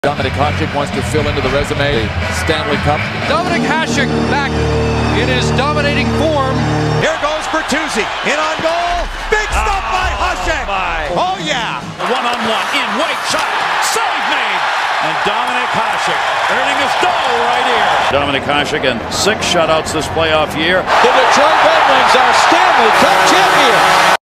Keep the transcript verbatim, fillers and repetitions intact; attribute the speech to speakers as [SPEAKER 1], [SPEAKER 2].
[SPEAKER 1] Dominik wants to fill into the resume. Stanley Cup.
[SPEAKER 2] Dominik Hasek back in his dominating form.
[SPEAKER 3] Here goes Bertuzzi. In on goal. Big stuff by Hasek. Oh, yeah.
[SPEAKER 4] One-on-one in white shot. Save made. And Dominik Hasek earning his dough right here. Dominik Hasek and six shutouts this playoff year.
[SPEAKER 2] The Detroit Red Wings are Stanley Cup champions.